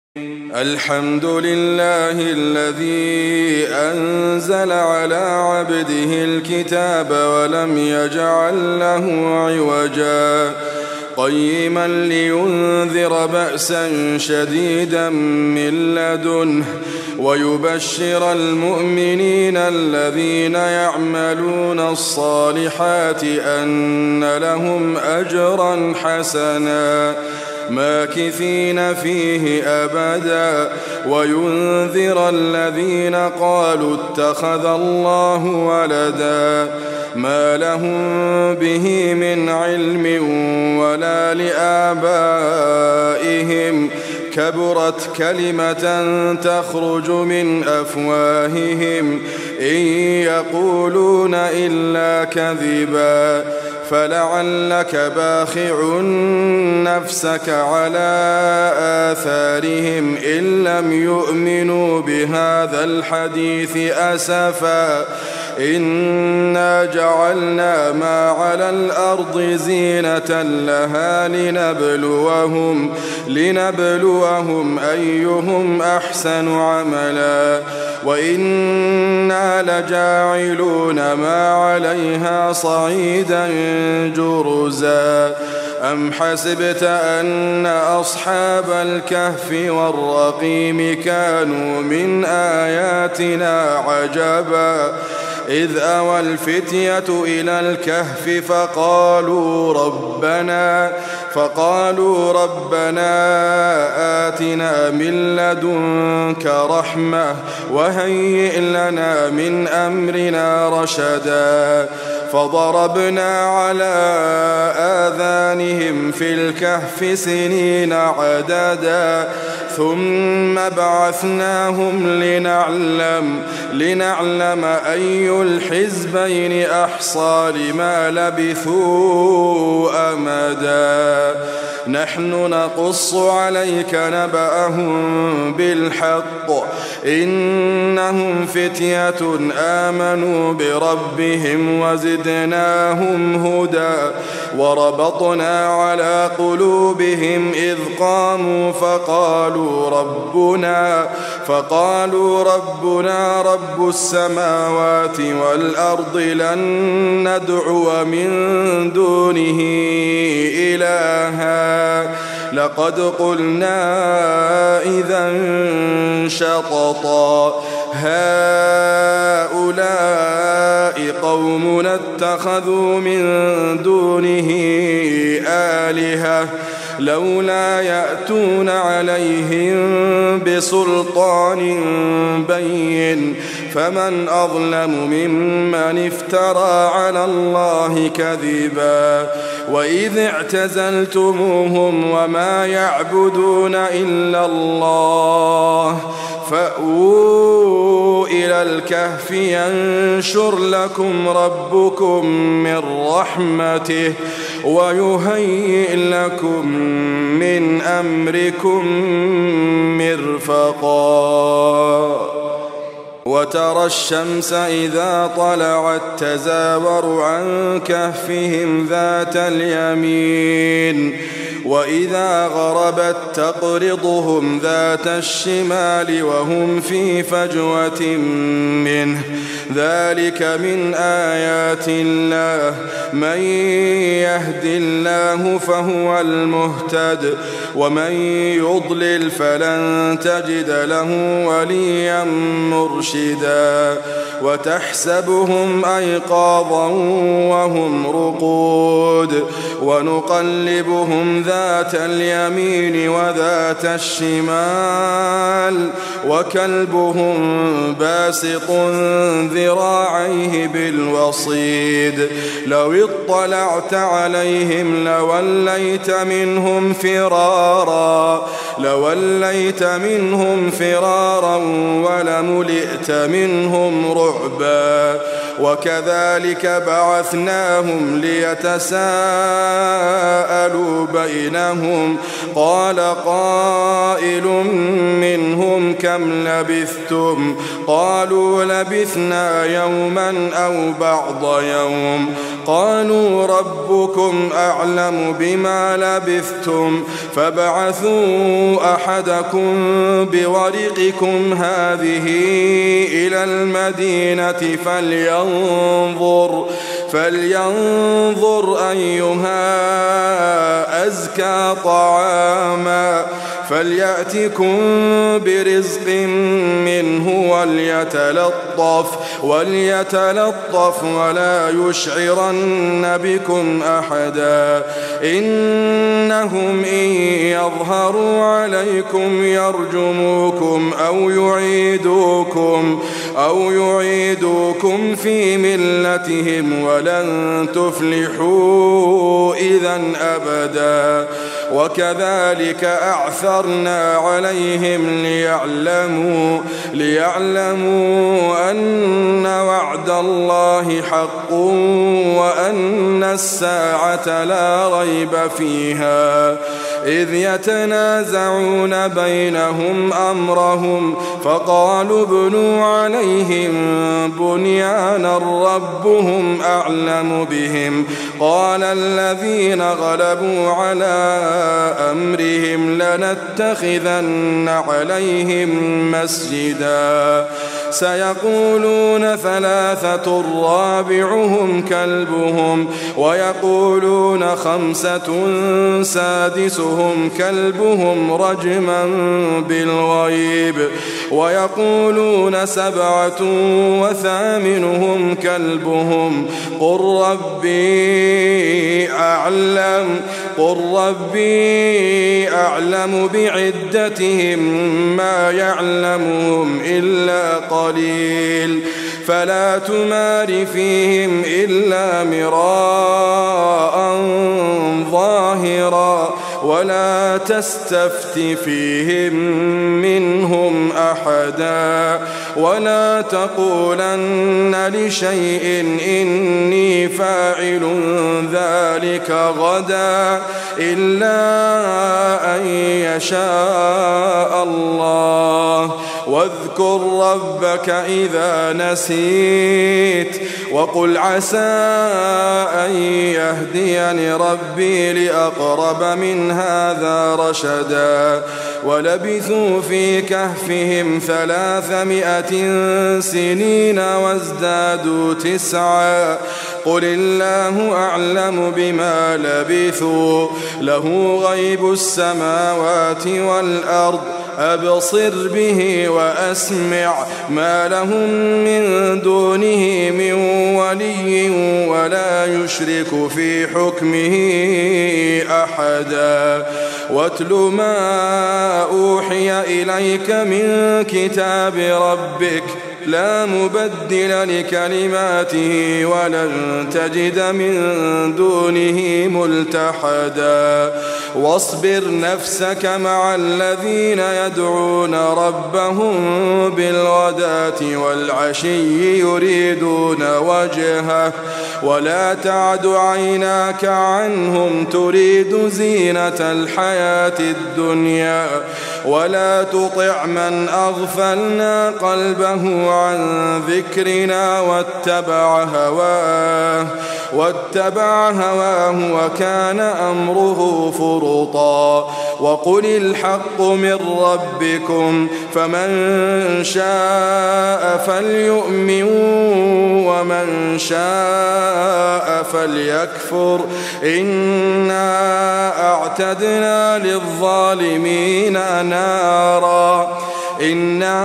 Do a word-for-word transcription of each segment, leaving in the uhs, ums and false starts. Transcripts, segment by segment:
الحمد لله الذي أنزل على عبده الكتاب ولم يجعل له عوجا قيما لينذر بأسا شديدا من لدنه ويبشر المؤمنين الذين يعملون الصالحات أن لهم أجرا حسنا ماكثين فيه أبدا وينذر الذين قالوا اتخذ الله ولدا ما لهم به من علم ولا لآبائهم كبرت كلمة تخرج من أفواههم إن يقولون إلا كذبا فلعلك باخع نفسك على آثارهم إن لم يؤمنوا بهذا الحديث أسفا إنا جعلنا ما على الأرض زينة لها لنبلوهم لنبلوهم أيهم أحسن عملا وإنا لجاعلون ما عليها صعيدا جرزا أم حسبت أن أصحاب الكهف والرقيم كانوا من آياتنا عجبا إذ أوى الفتية إلى الكهف فقالوا ربنا فقالوا ربنا آتنا من لدنك رحمة وهيئ لنا من أمرنا رشدا فضربنا على آذانهم في الكهف سنين عددا ثم بعثناهم لنعلم لنعلم أي الحزبين أحصى لما لبثوا أمدا نحن نقص عليك نبأهم بالحق إنهم فتية آمنوا بربهم وزدناهم هدى وربطنا على قلوبهم إذ قاموا فقالوا ربنا فقالوا ربنا رب السماوات والأرض لن ندعو من دونه إلها لقد قلنا إذا شططا هؤلاء قومنا اتخذوا من دونه آلهة لولا يأتون عليهم بسلطان بين فمن أظلم ممن افترى على الله كذبا وإذ اعتزلتموهم وما يعبدون إلا الله فأووا إلى الكهف ينشر لكم ربكم من رحمته ويهيئ لكم من أمركم مرفقا وترى الشمس إذا طلعت تزاور عن كهفهم ذات اليمين وإذا غربت تقرضهم ذات الشمال وهم في فجوة منه ذلك من آيات الله من يهد الله فهو المهتد ومن يضلل فلن تجد له وليا مرشدا وتحسبهم أيقاظا وهم رقود ونقلبهم ذات اليمين وذات الشمال وكلبهم باسط ذراعيه بالوصيد لو اطلعت عليهم لوليت منهم فرارا لوليت منهم فرارا ولملئت منهم رعبا وكذلك بعثناهم ليتساءلوا بينهم قال قائل منهم كم لبثتم قالوا لبثنا يوما أو بعض يوم قالوا ربكم أعلم بما لبثتم فابعثوا أحدكم بورقكم هذه إلى المدينة فلينظر فلينظر أيها أزكى طعاما فليأتكم برزق منه وليتلطف وليتلطف ولا يشعرن بكم أحدا إنهم إن يظهروا عليكم يرجموكم أو يعيدوكم أو يعيدوكم في ملتهم ولن تفلحوا إذا أبدا وكذلك أعثرنا عليهم ليعلموا ليعلموا أن وعد الله حق وأن الساعة لا ريب فيها إذ يتنازعون بينهم أمرهم فقالوا ابنوا عليهم بنيانا ربهم أعلم بهم قال الذين غلبوا على أمرهم لنتخذن عليهم مسجدا سيقولون ثلاثة رابعهم كلبهم ويقولون خمسة سادسهم كلبهم رجما بالغيب ويقولون سبعة وثامنهم كلبهم قل ربي أعلم قل ربي أعلم بعدتهم ما يعلمهم إلا قليل فلا تمار فيهم إلا مراء ظاهرا ولا تستفت فيهم منهم أحدا ولا تقولن لشيء إني فاعل ذلك غدا إلا أن يشاء الله واذكر ربك إذا نسيت وقل عسى أن يهديني ربي لأقرب من هذا رشدا ولبثوا في كهفهم ثلاثمائة سنين وازدادوا تسعا قل الله أعلم بما لبثوا له غيب السماوات والأرض أبصر به وأسمع ما لهم من دونه من ولي ولا يشرك في حكمه أحدا واتل ما أوحي إليك من كتاب ربك لا مبدل لكلماته ولن تجد من دونه ملتحدا واصبر نفسك مع الذين يدعون ربهم بالغداة والعشي يريدون وجهه ولا تعد عيناك عنهم تريد زينة الحياة الدنيا ولا تطع من أغفلنا قلبه عن ذكرنا واتبع هواه واتبع هواه وكان أمره فرطا وقل الحق من ربكم فمن شاء فليؤمن ومن شاء فليكفر إنا أعتدنا للظالمين نارا إنا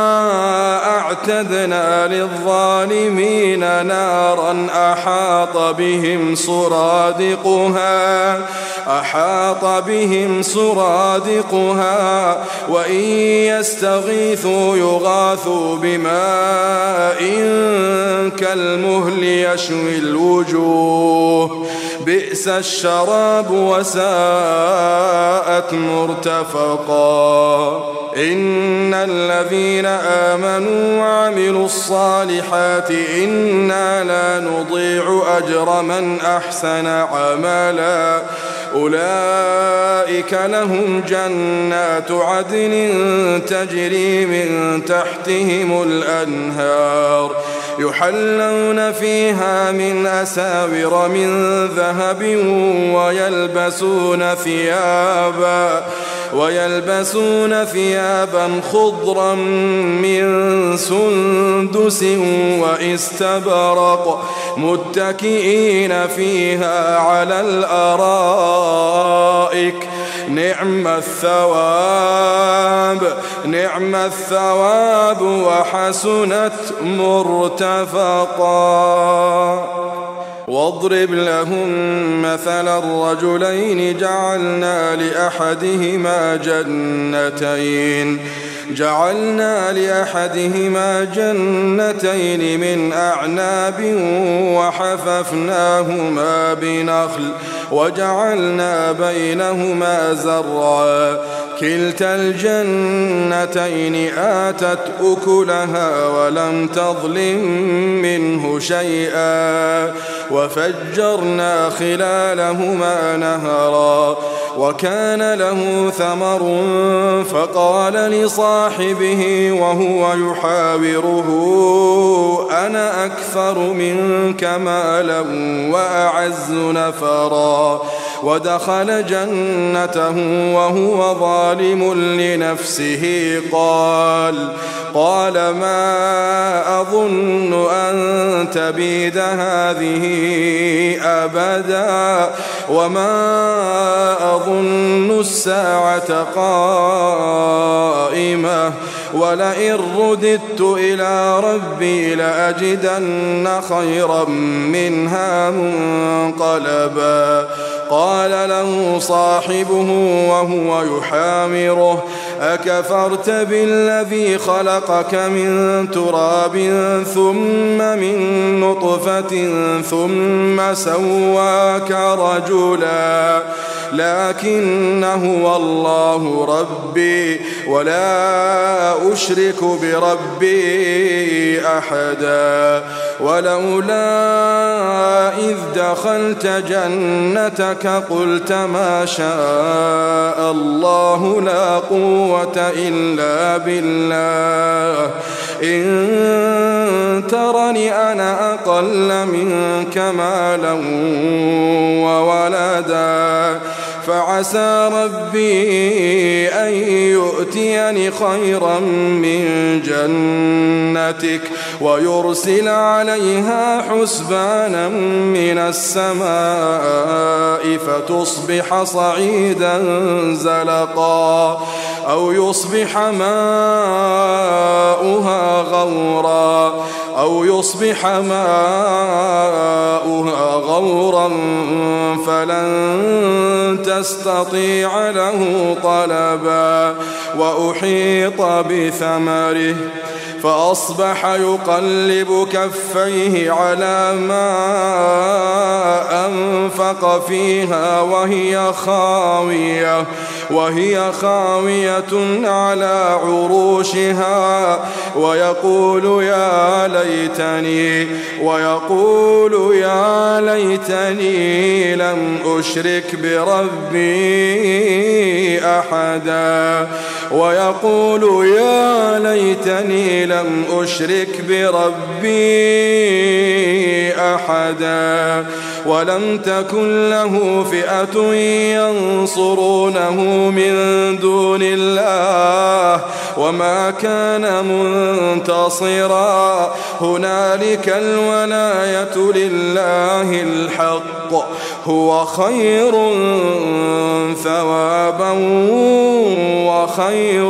أعتدنا للظالمين نارا أحاط بهم سرادقها أحاط بهم سرادقها وإن يستغيثوا يغاثوا بماء كالمهل يشوي الوجوه بئس الشراب وساءت مرتفقا إن الذين آمنوا وعملوا الصالحات إنا لا نضيع أجر من أحسن عملا أولئك لهم جنات عدن تجري من تحتهم الأنهار يحلون فيها من أساور من ذهب ويلبسون ثيابا ويلبسون ثيابا خضرا من سندس واستبرق متكئين فيها على الأرائك نعم الثواب نعم الثواب وحسنت مرتفقا. واضرب لهم مثل الرجلين جعلنا لأحدهما جنتين جعلنا لأحدهما جنتين من أعناب وحففناهما بنخل وجعلنا بينهما زرعا كلتا الجنتين آتت أكلها ولم تظلم منه شيئا وفجرنا خلالهما نهرا وكان له ثمر فقال لصاحبه وهو يحاوره أنا أكثر منك مالا وأعز نفرا ودخل جنته وهو ظالم لنفسه قال قال ما أظن أن تبيد هذه أبدا وما أظن الساعة قائمة ولئن رددت إلى ربي لأجدن خيرا منها منقلبا. قال له صاحبه وهو يحاوره أكفرت بالذي خلقك من تراب ثم من نطفة ثم سواك رجلا لكن هو الله ربي ولا أشرك بربي أحدا. ولولا إذ دخلت جنتك قلت ما شاء الله لا قوة إلا بالله إن ترني أنا أقل منك مالا وولدا فعسى ربي أن يؤتيني خيرا من جنتك ويرسل عليها حسبانا من السماء فتصبح صعيدا زلقا أو يصبح ماؤها غورا أو يصبح ماؤها غورا فلن تستطيع له طلبا وأحيط بثمره فأصبح يقلب كفيه على ما أنفق فيها وهي خاوية وهي خاوية على عروشها ويقول يا ليتني ويقول يا ليتني لم أشرك بربي أحدا ويقول يا ليتني لم أشرك بربي أحدا ولم تكن له فئة ينصرونه من دون الله وما كان منتصرا هنالك الولاية لله الحق هو خير ثوابا وخير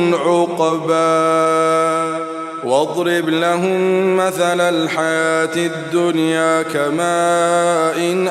عقبا. واضرب لهم مثل الحياة الدنيا كماء إن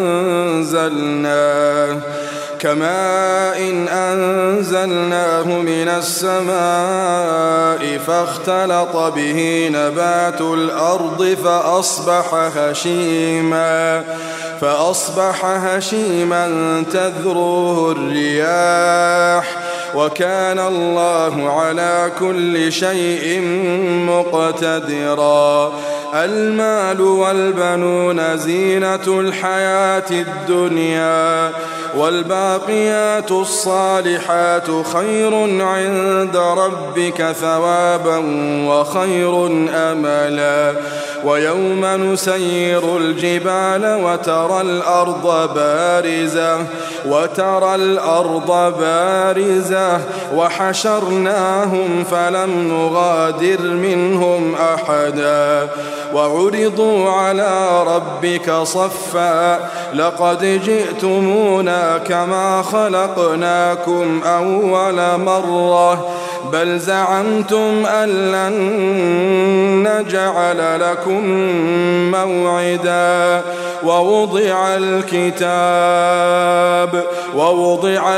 أنزلناه كماء إن أنزلناه من السماء فاختلط به نبات الأرض فأصبح هشيما فأصبح هشيما تذروه الرياح وكان الله على كل شيء مقتدرا. المال والبنون زينة الحياة الدنيا، والباقيات الصالحات خير عند ربك ثوابا وخير أملا. ويوم نسير الجبال وترى الأرض بارزة وترى الأرض بارزة وحشرناهم فلم نغادر منهم أحدا. وعرضوا على ربك صفا لقد جئتمونا كما خلقناكم أول مرة بل زعمتم أن لن نجعل لكم موعدا. ووضع الكتاب ووضع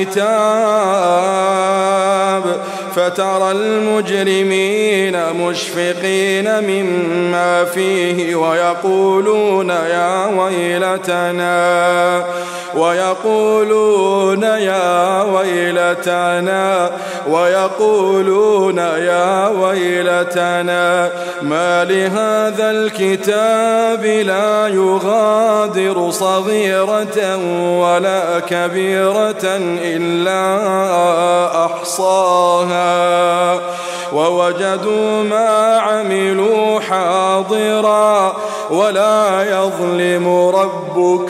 الكتاب فترى المجرمين مشفقين مما فيه ويقولون يا ويلتنا ويقولون يا ويلتنا ويقولون يا ويلتنا ما لهذا الكتاب لا يغادر صغيرة ولا كبيرة إلا أحصاها ووجدوا ما عملوا حاضرا ولا يظلم ربك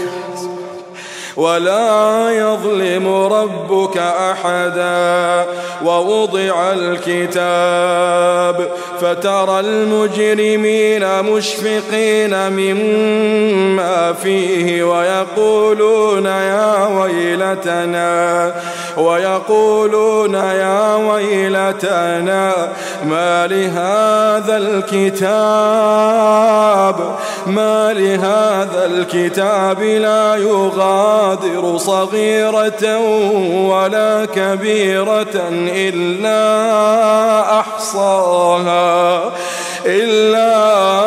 ولا يظلم ربك أحدا. ووضع الكتاب فترى المجرمين مشفقين مما فيه ويقولون يا ويلتنا ويقولون يا ويلتنا ما لهذا الكتاب ما لهذا الكتاب لا يغادر صغيرة ولا كبيرة إلا أحصاها إلا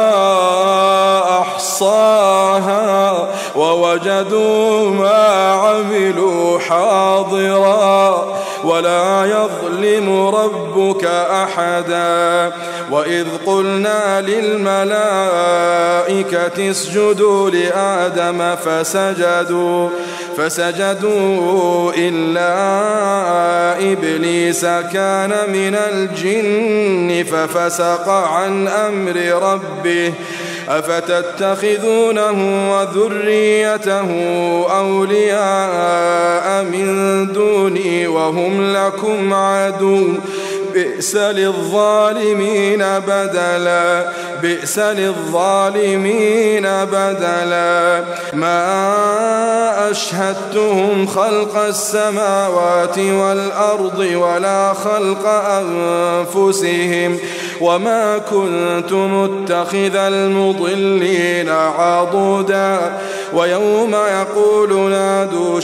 أحصاها ووجدوا ما عملوا حاضرا ولا يظلم ربك أحدا. وإذ قلنا للملائكة اسجدوا لآدم فسجدوا فسجدوا إلا إبليس كان من الجن ففسق عن أمر ربه أفتتخذونه وذريته أولياء من دوني وهم لكم عدو بئس للظالمين بدلا بئس للظالمين بدلا. ما أشهدتهم خلق السماوات والأرض ولا خلق أنفسهم وما كنت متخذ المضلين عضدا. ويوم يقول نادوا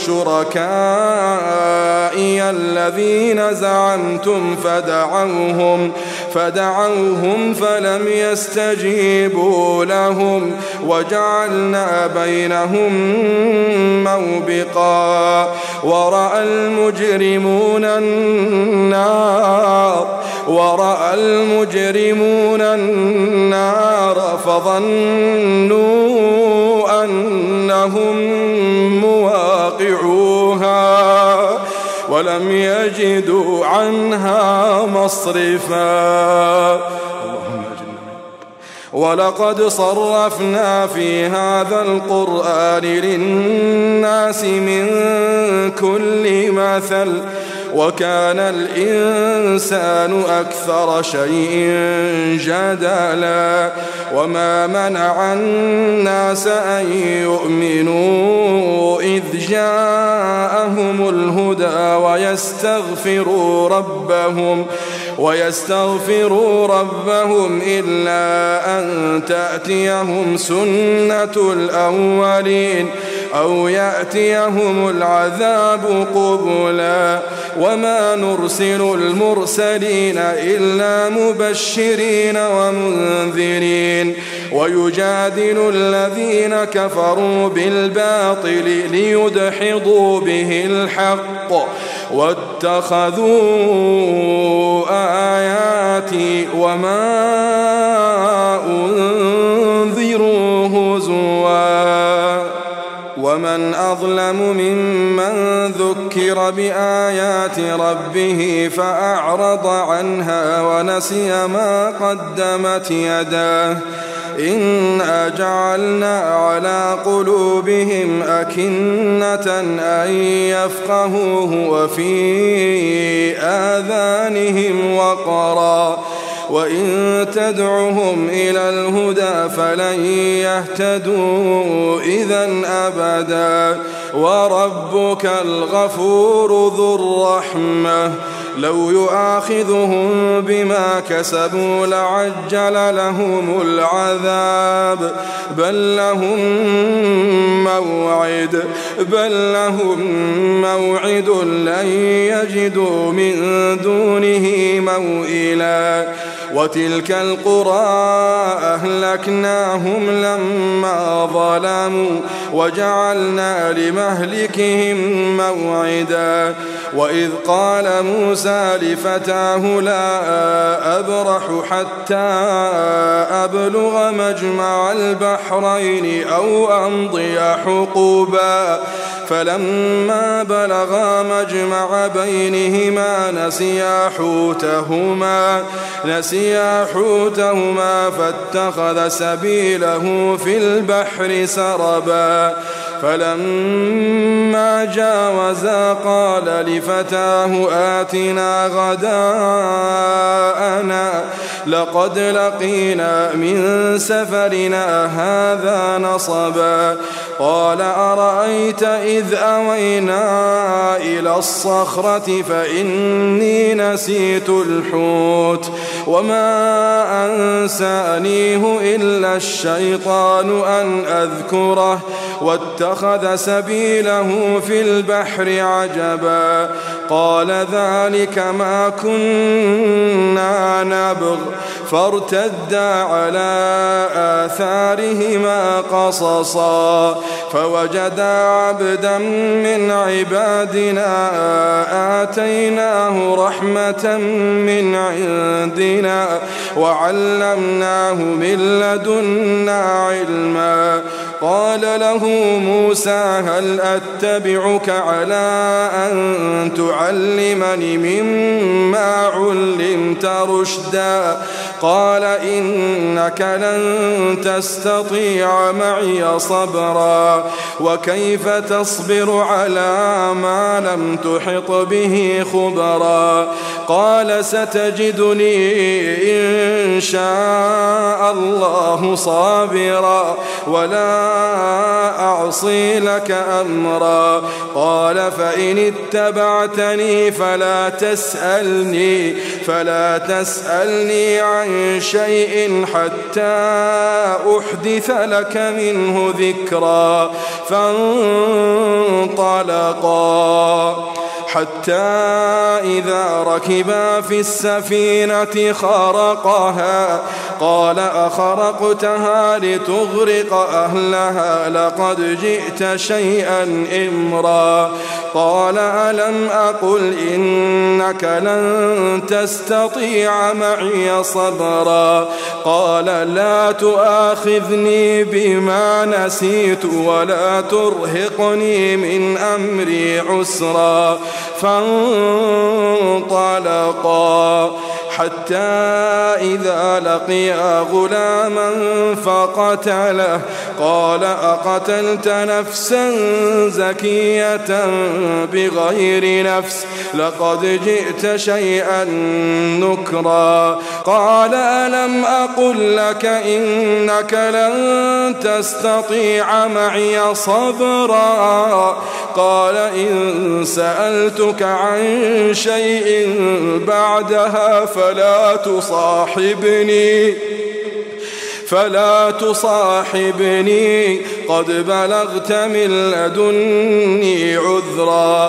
شركائي الذين زعمتم فدعوهم فدعوهم فلم يستجيبوا لهم وجعلنا بينهم موبقا. ورأى المجرمون النار ورأى المجرمون النار فظنوا أنهم مواقعوها ولم يجدوا عنها مصرفا. ولقد صرفنا في هذا القرآن للناس من كل مثل وكان الإنسان أكثر شيء جدلا. وما منع الناس أن يؤمنوا إذ جاءهم الهدى ويستغفروا ربهم ويستغفروا ربهم إلا أن تأتيهم سنة الأولين أو يأتيهم العذاب قبلا وما نرسل المرسلين إلا مبشرين ومنذرين ويجادل الذين كفروا بالباطل ليدحضوا به الحق واتخذوا آياتي وما أنذروا هزوا ومن أظلم ممن ذكر بآيات ربه فأعرض عنها ونسي ما قدمت يداه إنا جعلنا على قلوبهم أكنة أن يفقهوه وفي آذانهم وقرا وإن تدعهم إلى الهدى فلن يهتدوا إذن أبدا وربك الغفور ذو الرحمة لو يؤاخذهم بما كسبوا لعجل لهم العذاب بل لهم موعد بل لهم موعد لن يجدوا من دونه موئلا وتلك القرى أهلكناهم لما ظلموا وجعلنا لمهلكهم موعدا وإذ قال موسى لفتاه لا أبرح حتى أبلغ مجمع البحرين أو أمضي حقوبا فلما بلغا مجمع بينهما نسيا حوتهما نسيا حوتهما فاتخذ سبيله في البحر سربا فلما جاوزا قال لفتاه آتنا غداءنا لقد لقينا من سفرنا هذا نصبا قال أرأيت إذ أوينا إلى الصخرة فإني نسيت الحوت وما أنسانيه إلا الشيطان أن أذكره واتخذ سبيله في البحر عجبا قال ذلك ما كنا نبغ فارتدا على آثارهما قصصا فوجدا عبدا من عبادنا آتيناه رحمة من عندنا وعلمناه من لدنا علما قال له موسى هل أتبعك على أن تعلمني مما علمت رشدا قال إنك لن تستطيع معي صبرا وكيف تصبر على ما لم تحط به خبرا قال ستجدني إن شاء الله صابرا ولا أعصي لك أمرا قال فإن اتبعتني فلا تسألني فلا تسألني عن شيء حتى أحدث لك منه ذكرا فانطلقا حتى إذا ركبا في السفينة خرقها قال أخرقتها لتغرق أهلها لقد جئت شيئا إمرا قال ألم أقل إنك لن تستطيع معي صبرا قال لا تؤاخذني بما نسيت ولا ترهقني من أمري عسرا فانطلقا حتى إذا لقيا غلاما فقتله قال أقتلت نفسا زكية بغير نفس لقد جئت شيئا نكرا قال ألم أقل لك إنك لن تستطيع معي صبرا قال إن سألتك عن شيء بعدها فلا تصاحبني فلا تصاحبني قد بلغت من لدني عذرا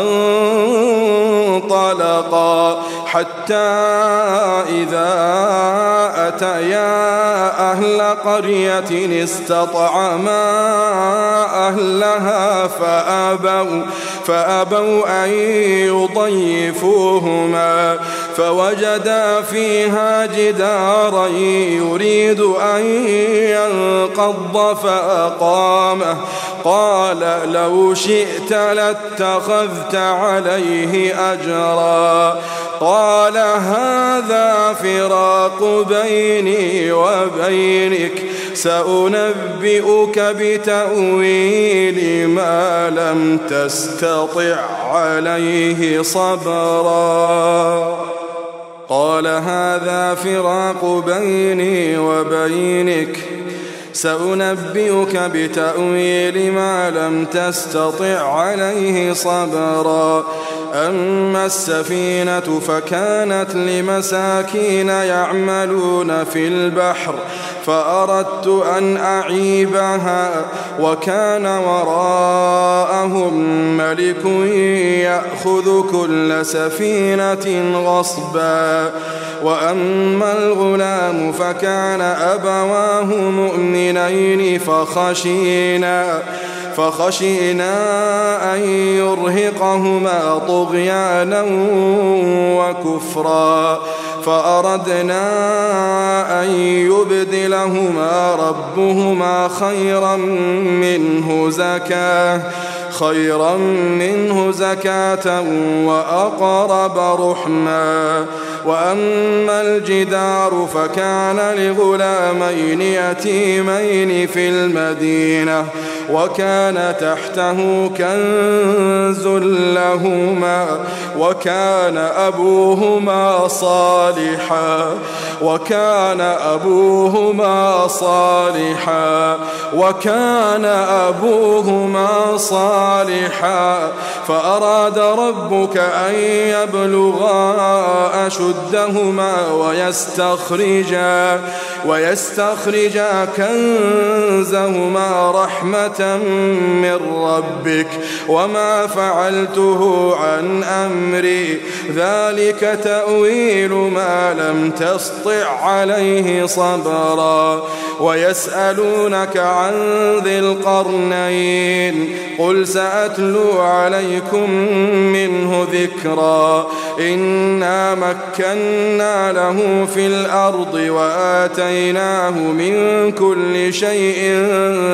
فانطلقا حتى إذا أتيا أهل قرية استطعما أهلها فأبوا, فأبوا أن يضيفوهما فوجدا فيها جدارا يريد أن ينقض فأقامه قال لو شئت لاتخذت عليه أجرا قال هذا فراق بيني وبينك سأنبئك بتأويل ما لم تستطع عليه صبرا قال هذا فراق بيني وبينك سأنبئك بتأويل ما لم تستطع عليه صبرا أما السفينة فكانت لمساكين يعملون في البحر فأردت أن أعيبها وكان وراءهم ملك يأخذ كل سفينة غصبا وأما الغلام فكان أبواه مؤمنين فخشينا فخشينا أن يرهقهما طغيانا وكفرا فأردنا أن يبدلهما ربهما خيرا منه زكاة خيرا منه زكاة وأقرب رحما وأما الجدار فكان لغلامين يتيمين في المدينة وكان تحته كنز لهما وكان أبوهما صالحا وكان أبوهما صالحا وكان أبوهما صالحا فأراد ربك أن يبلغا أشدهما ويستخرجا ويستخرجا كنزهما رحمة من ربك وما فعلته عن أمري ذلك تأويل ما لم تسطع عليه صبرا ويسألونك عن ذي القرنين قل سأتلو عليكم منه ذكرا إنا مكنا له في الأرض وآتيناه من كل شيء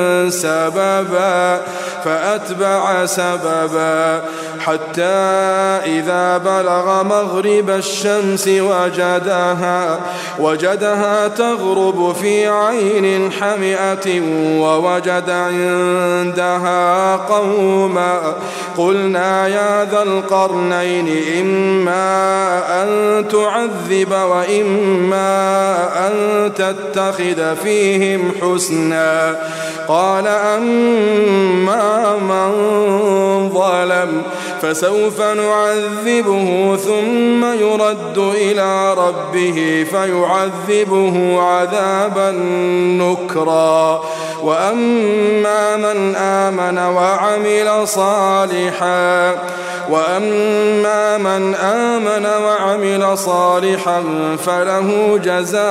سببا فأتبع سببا حتى إذا بلغ مغرب الشمس وجدها وجدها تغرب في عين حمئة ووجد عندها قوما قلنا يا ذا القرنين إما أن تعذب وإما أن تتخذ فيهم حسنا قال أما من ظلم فسوف نعذبه ثم يرد إلى ربه فيعذبه عذابا نكرا وأما من آمن وعمل صالحا وأما من آمن وعمل صالحا فله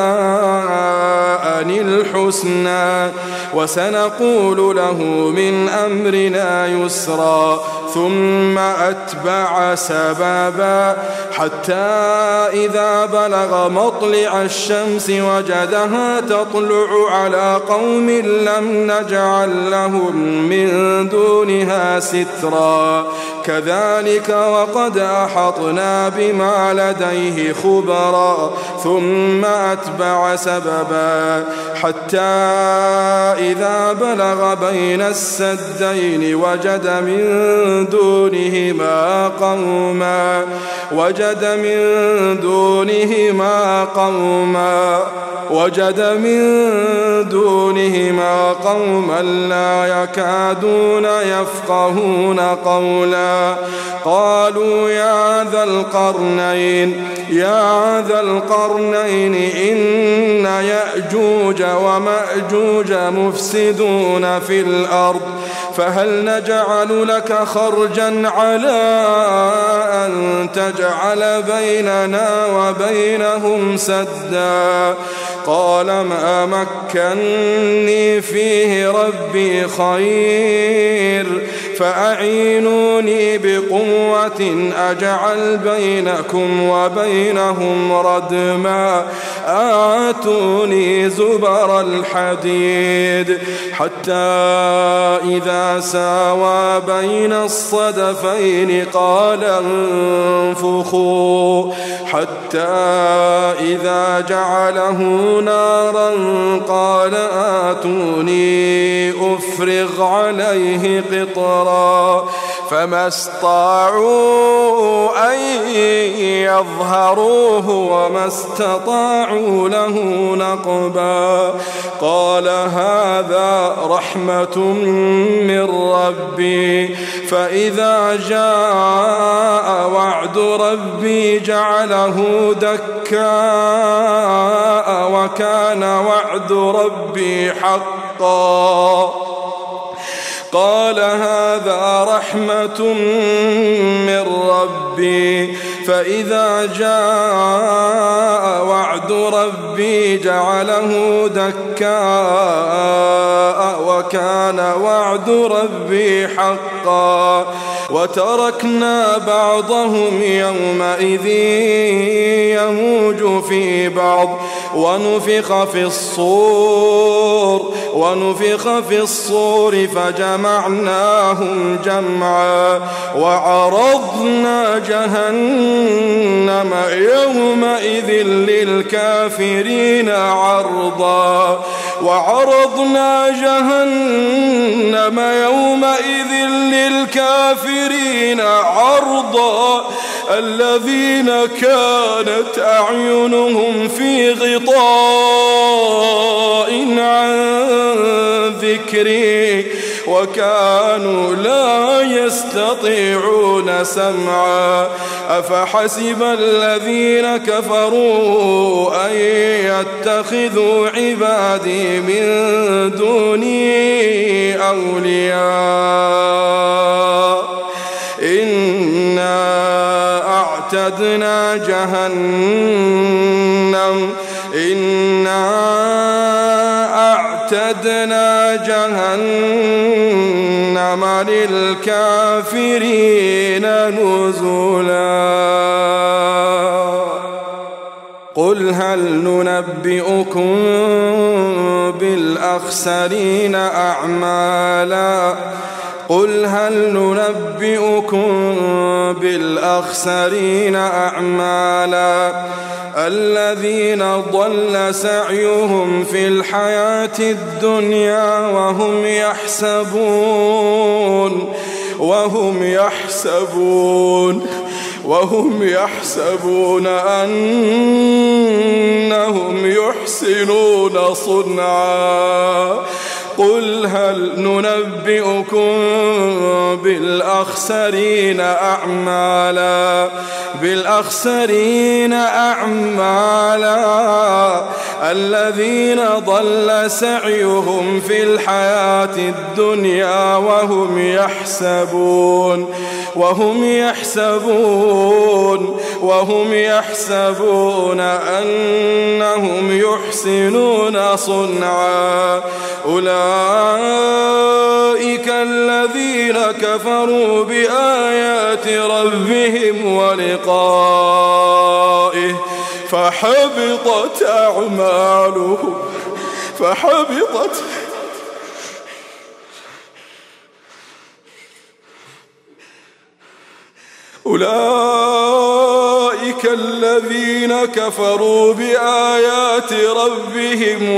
جزاء الحسنى وسنقول له من أمرنا يسرا ثم أتبع سببا حتى إذا بلغ مطلع الشمس وجدها تطلع على قوم لم نجعل لهم من دونها سترا كذلك وقد أحطنا بما لديه خبرا ثم أتبع سببا حتى إذا بلغ بين السدين وجد من دونهما قوما وجد من دونهما قوما وجد من دونهما قوما لا يكادون يفقهون قولا قالوا يا ذا القرنين يا ذا القرنين إن يأجوج ومأجوج مفسدون في الأرض فهل نجعل لك خرجا على أن تجعل بيننا وبينهم سدا قال ما مكني فيه ربي خير فأعينوني بقوة أجعل بينكم وبينهم ردما آتوني زبر الحديد حتى إذا ساوى بين الصدفين قال انفخوا حتى إذا جعله نارا قال آتوني أفرغ عليه قطرا فما استطاعوا أن يظهروه وما استطاعوا له نقبا قال هذا رحمة من ربي فإذا جاء وعد ربي جعله دكاء وكان وعد ربي حقا قال هذا رحمة من ربي فإذا جاء وعد ربي جعله دكاء وكان وعد ربي حقا وتركنا بعضهم يومئذ يموج في بعض ونفخ في الصور ونفخ في الصور فجمعناهم جمعا وعرضنا جهنم يومئذ للكافرين عرضا وعرضنا جهنم يومئذ للكافرين عرضا الذين كانت أعينهم في غطاء عن ذكري وكانوا لا يستطيعون سمعا أفحسب الذين كفروا أن يتخذوا عبادي من دوني أولياء إنا أعتدنا جهنم إنا أعتدنا جهنم للكافرين نزلا قل هل ننبئكم بالأخسرين أعمالا قل هل ننبئكم بالأخسرين أعمالا الذين ضل سعيهم في الحياة الدنيا وهم يحسبون وهم يحسبون وهم يحسبون أنهم يحسنون صنعا قل هل ننبئكم بالأخسرين أعمالا بالأخسرين أعمالا الذين ضل سعيهم في الحياة الدنيا وهم يحسبون وهم يحسبون وهم يحسبون أنهم يحسنون صنعا أولئك الذين كفروا بآيات ربهم ولقائه فحبطت أعمالهم فحبطت أولئك الذين كفروا بآيات ربهم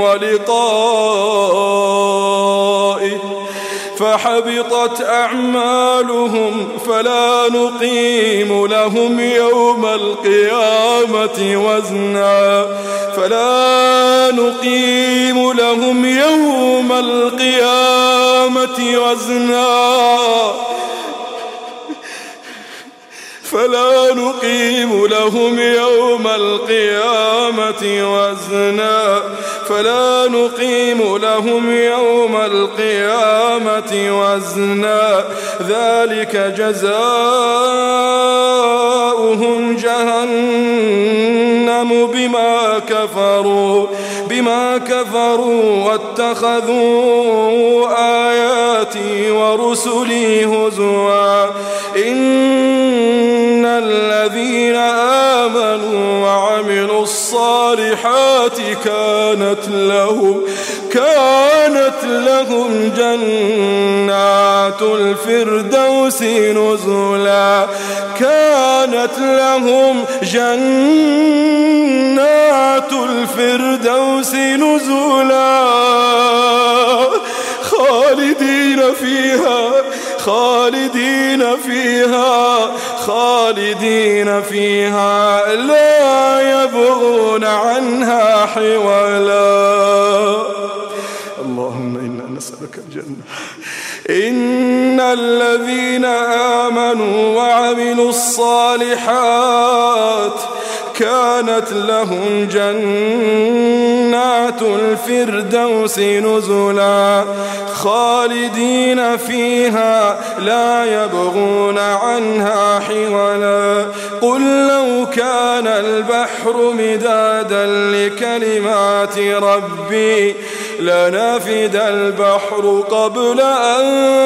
ولقائه فحبطت أعمالهم فلا نقيم لهم يوم القيامة وزنا فلا نقيم لهم يوم القيامة وزنا فلا نقيم لهم يوم القيامة وزنا فلا نقيم لهم يوم القيامة وزنا ذلك جزاؤهم جهنم بما كفروا بما كفروا واتخذوا آياتي ورسلي هزوا إن الذين آمنوا وعملوا الصالحات كانت لهم كانت لهم جنات الفردوس نزلا كانت لهم جنات الفردوس نزلا خالدين فيها خالدين فيها خالدين فيها لا يبغون عنها حولا. اللهم إنا نسألك الجنة. إن الذين آمنوا وعملوا الصالحات كانت لهم جنات الفردوس نزلا خالدين فيها لا يبغون عنها حولا. قل لو كان البحر مدادا لكلمات ربي لنفد البحر قبل أن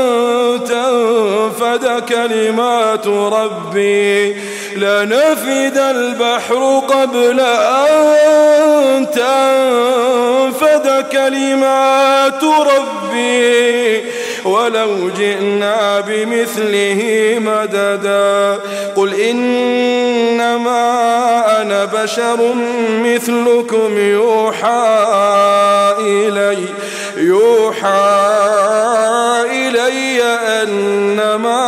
تنفد كلمات ربي لنفد البحر قبل أن تنفد كلمات ربي ولو جئنا بمثله مددا. قل إنما أنا بشر مثلكم يوحى إلي يوحى إلي أنما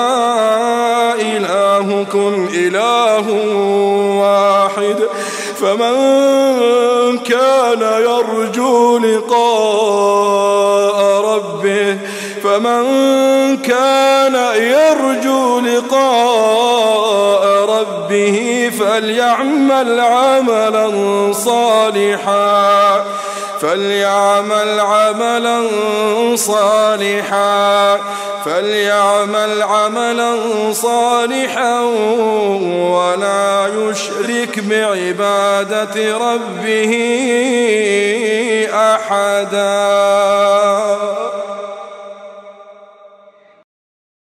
إلهكم إله واحد فمن كان يرجو لقاء ربه فمن كان يرجو لقاء ربه فليعمل عملا صالحا فليعمل عملا صالحا فليعمل عملا صالحا ولا يشرك بعبادة ربه أحدا.